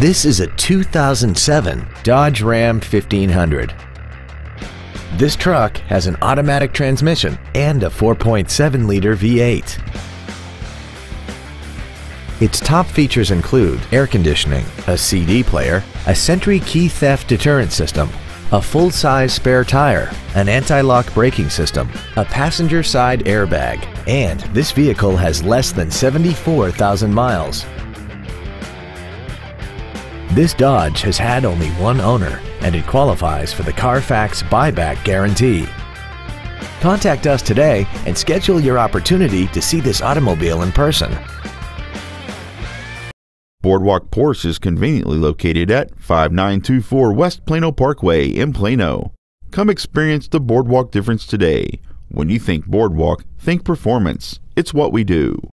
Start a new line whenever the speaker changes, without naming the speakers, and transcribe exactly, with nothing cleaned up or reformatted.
This is a two thousand seven Dodge Ram fifteen hundred. This truck has an automatic transmission and a four point seven liter V eight. Its top features include air conditioning, a C D player, a Sentry key theft deterrent system, a full-size spare tire, an anti-lock braking system, a passenger side airbag, and this vehicle has less than seventy-four thousand miles. This Dodge has had only one owner, and it qualifies for the Carfax buyback guarantee. Contact us today and schedule your opportunity to see this automobile in person.
Boardwalk Porsche is conveniently located at five nine two four West Plano Parkway in Plano. Come experience the Boardwalk difference today. When you think Boardwalk, think performance. It's what we do.